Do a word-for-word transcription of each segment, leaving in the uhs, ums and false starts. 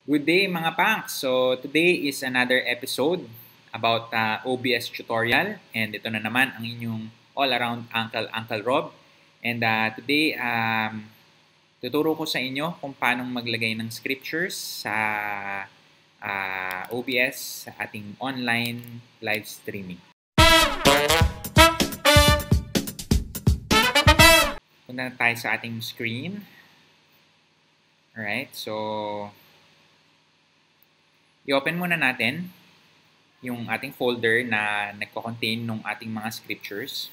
Good day mga punks! So today is another episode about uh, O B S tutorial and ito na naman ang inyong all-around Uncle Uncle Rob. And uh, today um, tuturo ko sa inyo kung paano maglagay ng scriptures sa uh, O B S sa ating online live streaming. Punta na tayo sa ating screen. Alright, so i-open muna natin yung ating folder na nagko-contain ng ating mga scriptures.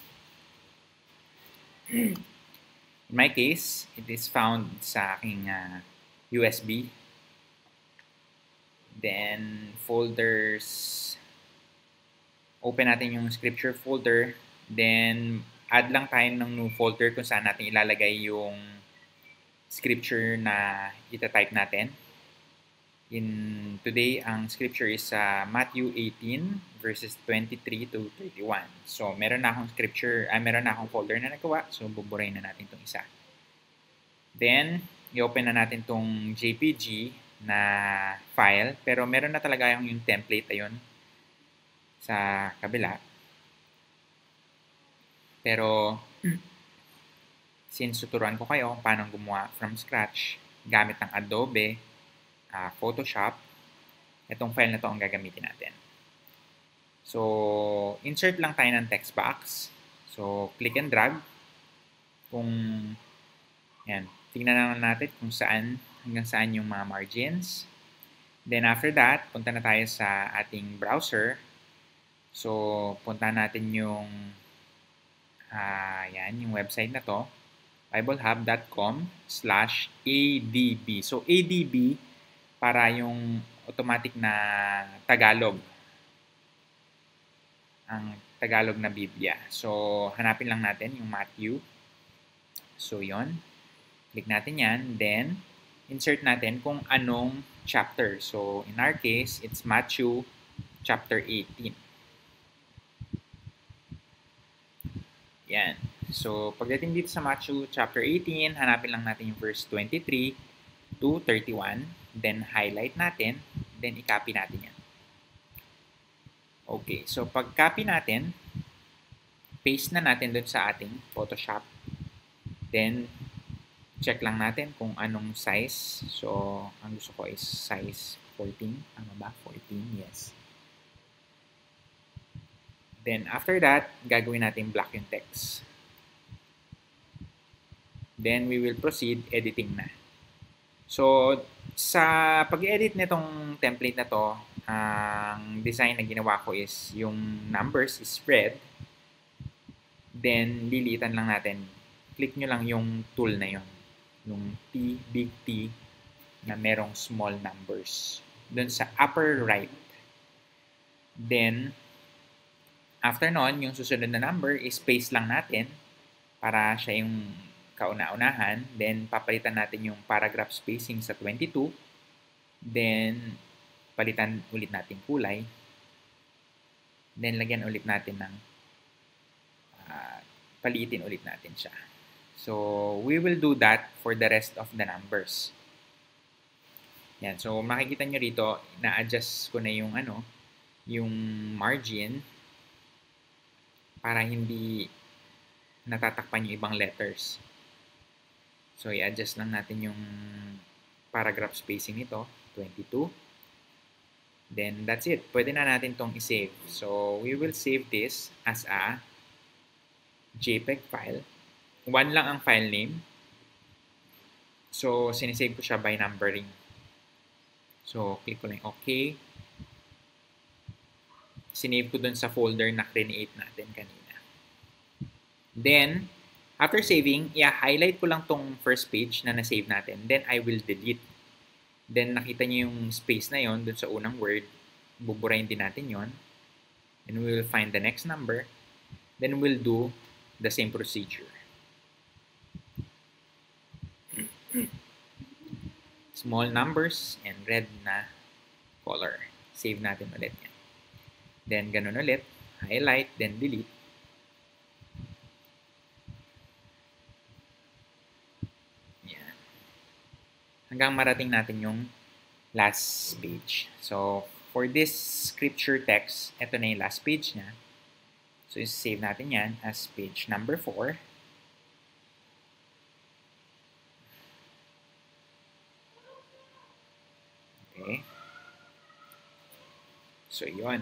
In my case, it is found sa aking uh, U S B. Then, folders. Open natin yung scripture folder. Then, add lang tayo ng new folder kung saan natin ilalagay yung scripture na ita-type natin. In today, ang scripture is uh, Matthew eighteen verses twenty-three to thirty-one. So, meron na akong scripture, ay uh, meron na akong folder na nagawa. So, buburayin na natin itong isa. Then, i-open na natin itong J P G na file. Pero meron na talaga yung, yung template ayun sa kabila. Pero, since tuturuan ko kayo kung paano gumawa from scratch gamit ng Adobe, Uh, Photoshop, itong file na to ang gagamitin natin. So, insert lang tayo ng text box. So, click and drag. Kung, yan, tingnan na natin kung saan, hanggang saan yung mga margins. Then, after that, punta na tayo sa ating browser. So, punta natin yung, uh, yan, yung website na to, biblehub.com slash adb. So, adb, para yung automatic na Tagalog. Ang Tagalog na Biblia. So, hanapin lang natin yung Matthew. So, yon. Click natin yan. Then, insert natin kung anong chapter. So, in our case, it's Matthew chapter eighteen. Yan. So, pagdating dito sa Matthew chapter eighteen, hanapin lang natin yung verse twenty-three to thirty-one. Then, highlight natin. Then, i-copy natin yan. Okay. So, pag-copy natin, paste na natin dun sa ating Photoshop. Then, check lang natin kung anong size. So, ang gusto ko is size fourteen. Ano ba? fourteen, yes. Then, after that, gagawin natin black yung text. Then, we will proceed editing na. So, sa pag-edit nitong template na to, ang design na ginawa ko is yung numbers is red. Then, lilitan lang natin. Click nyo lang yung tool na yon, yung T, big T, na merong small numbers. Doon sa upper right. Then, after nun, yung susunod na number is paste lang natin para siya yung kauna-unahan. Then, papalitan natin yung paragraph spacing sa twenty-two. Then, palitan ulit natin kulay. Then, lagyan ulit natin ng uh, paliitin ulit natin siya. So, we will do that for the rest of the numbers. Yan. So, makikita nyo rito, na-adjust ko na yung ano, yung margin para hindi natatakpan yung ibang letters. So, i-adjust lang natin yung paragraph spacing nito, twenty-two. Then, that's it. Pwede na natin tong i-save. So, we will save this as a JPEG file. One lang ang file name. So, sinisave ko siya by numbering. So, click ko lang OK. Sinave ko dun sa folder na create natin kanina. Then, after saving, i-highlight ko lang tong first page na na-save natin. Then, I will delete. Then, nakita niyo yung space na yon dun sa unang word. Buburayin din natin yon. And we will find the next number. Then, we'll do the same procedure. Small numbers and red na color. Save natin ulit yan. Then, ganun ulit. Highlight, then delete. Hanggang marating natin yung last page. So, for this scripture text, ito na yung last page niya. So, save natin yan as page number four. Okay. So, yun.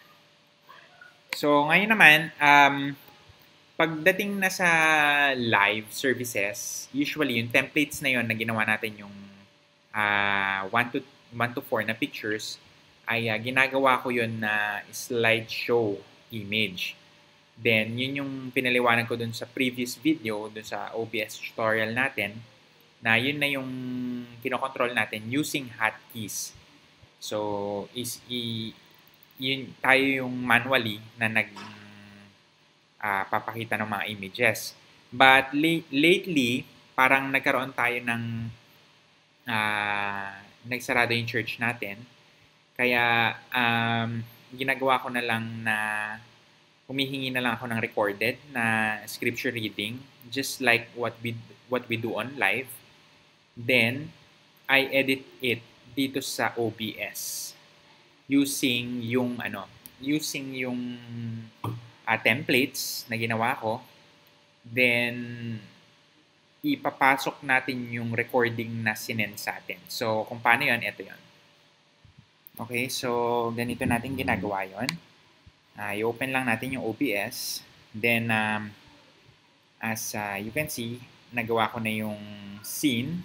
So, ngayon naman, um, pagdating na sa live services, usually yung templates na yon na ginawa natin yung uh, one to four na pictures, ay uh, ginagawa ko yun na slideshow image. Then, yun yung pinaliwanag ko dun sa previous video, dun sa O B S tutorial natin, na yun na yung kinokontrol natin using hotkeys. So, is i yun tayo yung manually na nag uh, papakita ng mga images. But la- lately, parang nagkaroon tayo ng uh, nagsarado yung church natin. Kaya um, ginagawa ko na lang na humihingi na lang ako ng recorded na scripture reading, just like what we what we do on live. Then I edit it dito sa O B S using yung ano, using yung uh, templates na ginawa ko. Then ipapasok natin yung recording na sinend sa atin. So kung paano yun, ito yun. Okay, so ganito natin ginagawa yun. Uh, i-open lang natin yung O B S. Then um, as uh, you can see, nagawa ko na yung scene.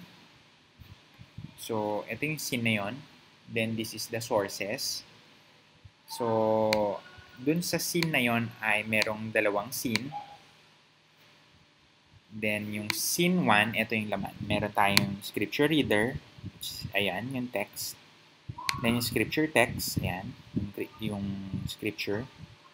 So ito yung scene na yun. Then, this is the sources. So, dun sa scene na yon ay merong dalawang scene. Then, yung scene one, ito yung laman. Meron tayong scripture reader. Ayan, yung text. Then, yung scripture text. Ayan, yung, yung scripture.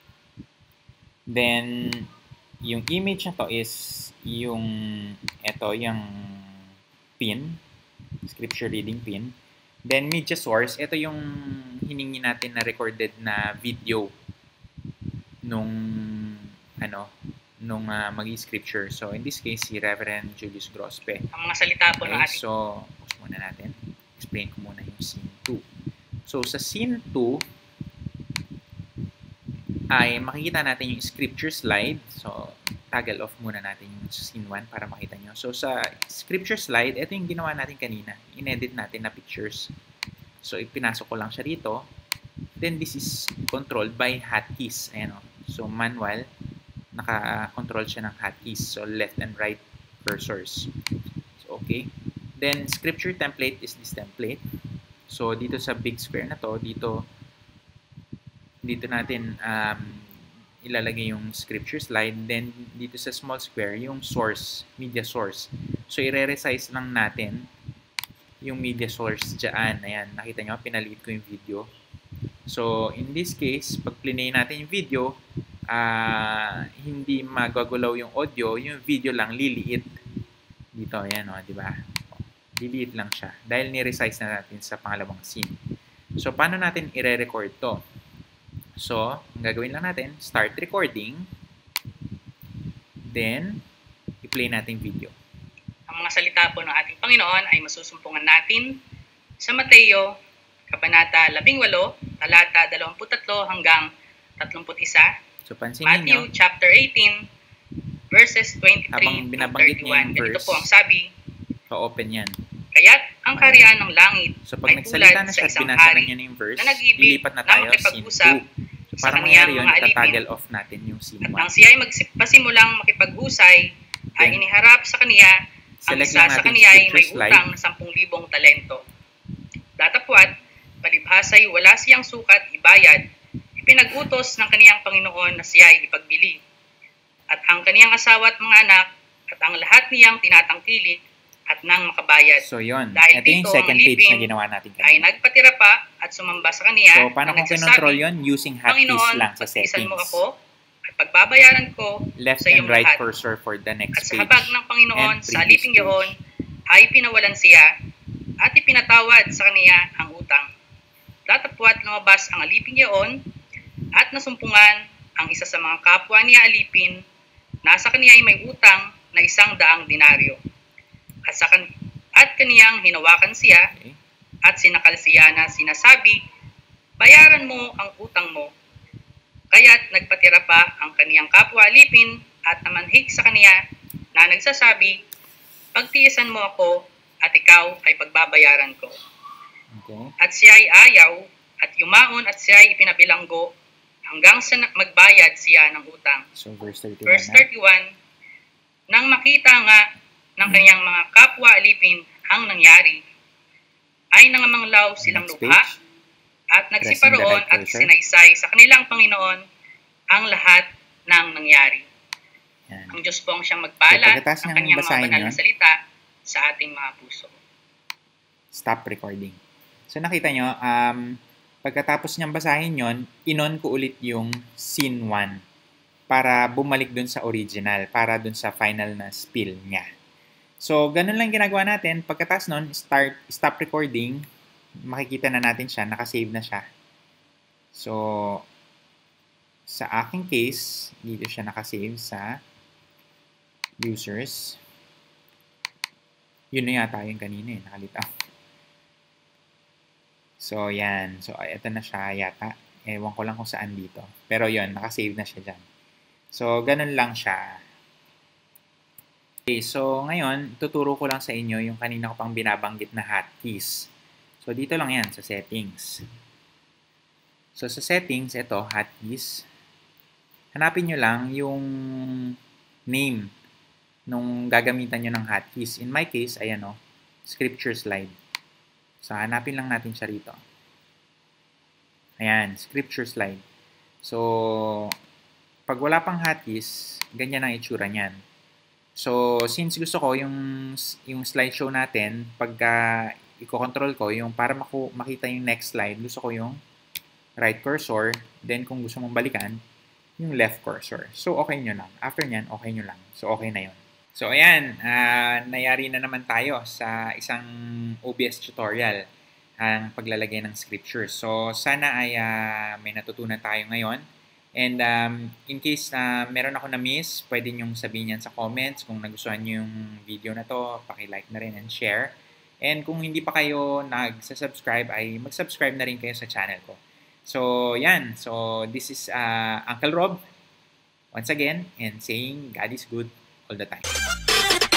Then, yung image na to is yung, ito, yung pin. Scripture reading pin. Then, media source, ito yung hiningi natin na recorded na video nung, ano, nung uh, mag-scripture. So, in this case, si Reverend Julius Grospe. Ang mga salita po okay, ng ating... So, pause muna natin. Explain ko muna yung scene two. So, sa scene two, ay makikita natin yung scripture slide. So, toggle off muna natin yung scene one para makita nyo. So, sa scripture slide, ito yung ginawa natin kanina. In-edit natin na pictures. So, ipinasok ko lang siya dito. Then, this is controlled by hotkeys. Ayan o. So, manual. Naka-control siya ng hotkeys. So, left and right cursors. So, okay. Then, scripture template is this template. So, dito sa big square na to, dito, dito natin um, ilalagay yung scripture slide. Then, dito sa small square, yung source, media source. So, i-resize lang natin yung media source dyan. Ayan, nakita nyo, pinaliit ko yung video. So, in this case, pag plinay natin yung video, uh, hindi magagulaw yung audio, yung video lang liliit. Dito, ayan o, di ba? Liliit lang siya. Dahil ni-resize na natin sa pangalawang scene. So, paano natin i-re-record to? So, ang gagawin lang natin, start recording. Then, i-play natin video. Ang mga salita po ng ating Panginoon ay masusumpungan natin sa Mateo, Kabanata labing walo, talata dalawampu't tatlo hanggang tatlumpu't isa. So, pansinin Matthew nyo, chapter eighteen, verses twenty-three habang to binabanggit niya yung thirty-one. Ganito verse, po ang sabi, ka-open yan. kaya't ang karyaan ng langit So, pag ay nagsalita tulad na sa siya at isang binasa na hari niya na yung verse, na nag-ibig lilipat na na tayo scene makipag-usap two. So, sa para kaniyang mangyari yun, mga alipin. tataggle off natin yung scene At one. nang siya ay magpasimulang makipaghusay, ay Then, iniharap sa kaniya ang select isa lang sa natin kaniya ay may scripture slide. utang na sampung libong talento. Datapwat, palibhasay wala siyang sukat ibayad, ipinag-utos ng kaniyang Panginoon na siya ay ipagbili. At ang kaniyang asawa at mga anak, at ang lahat niyang tinatangkilik, at nang makabayad. So, yun. Dahil Ito yung dito, second ang page na alipin ginawa natin ay kanina. nagpatira pa at sumamba sa kaniya. So, paano na kung kinontrol nagsasabi, yun? Using hotkeys Panginoon, lang sa pagtiisan mo settings. ako at pagbabayaran ko Left sa iyong and right lahat. cursor for the next At sa page. habag ng Panginoon and sa previous aliping page. yahon ay pinawalan siya at ipinatawad sa kaniya ang utang. Datapwat lumabas ang aliping yahon at nasumpungan ang isa sa mga kapwa niya alipin. Nasa kaniya ay may utang na isang daang dinaryo. At, sa kan at kaniyang hinawakan siya Okay. at sinakal siya na sinasabi, bayaran mo ang utang mo. Kaya't nagpatira pa ang kaniyang kapwa alipin at namanhik sa kaniya na nagsasabi, pagtiisan mo ako at ikaw ay pagbabayaran ko. Okay. At siya ay ayaw at yumaon at siya ay ipinabilanggo hanggang sa magbayad siya ng utang. So verse thirty-one. Verse thirty-one, nang makita nga ng kanyang mga kapwa alipin ang nangyari, ay nangamanglaw silang Next lubha page. at nagsiparoon right at cursor. sinaysay sa kanilang Panginoon ang lahat ng nangyari. Yan. Ang Diyos po ang siyang So, magpala pagkatapos ng niyang kanyang mga basahin banal na yun, salita sa ating mga puso. Stop recording. So nakita nyo, um, pagkatapos niyang basahin yon, inon ko ulit yung scene one para bumalik dun sa original, para dun sa final na spiel niya. So, ganun lang ginagawa natin. Pagkatapos nun, start, stop recording, makikita na natin siya, nakasave na siya. So, sa aking case, dito siya nakasave sa users. Yun na yata yung kanina eh, nakalitaw. So, yan. So, ito na siya yata. Ewan ko lang kung saan dito. Pero yun, nakasave na siya dyan. So, ganun lang siya. Okay, so ngayon, tuturo ko lang sa inyo yung kanina ko pang binabanggit na hotkeys. So, dito lang yan sa settings. So, sa settings, ito, hotkeys. Hanapin nyo lang yung name nung gagamitan nyo ng hotkeys. In my case, ayan o, scripture slide. So, hanapin lang natin siya rito. Ayan, scripture slide. So, pag wala pang hotkeys, ganyan ang itsura niyan. So, since gusto ko yung, yung slideshow natin, pagka i-control ko, yung para maku makita yung next slide, gusto ko yung right cursor, then kung gusto mong balikan, yung left cursor. So, okay nyo lang. After nyan, okay nyo lang. So, okay na yun. So, ayan, uh, nayari na naman tayo sa isang O B S tutorial, ang paglalagay ng scriptures. So, sana ay uh, may natutunan tayo ngayon. And um, in case na uh, meron ako na-miss, pwede nyong sabihin yan sa comments. Kung nagustuhan nyo yung video na to, paki-like na rin and share. And kung hindi pa kayo nag-subscribe, ay mag-subscribe na rin kayo sa channel ko. So, yan. So, this is uh, Uncle Rob, once again, and saying God is good all the time.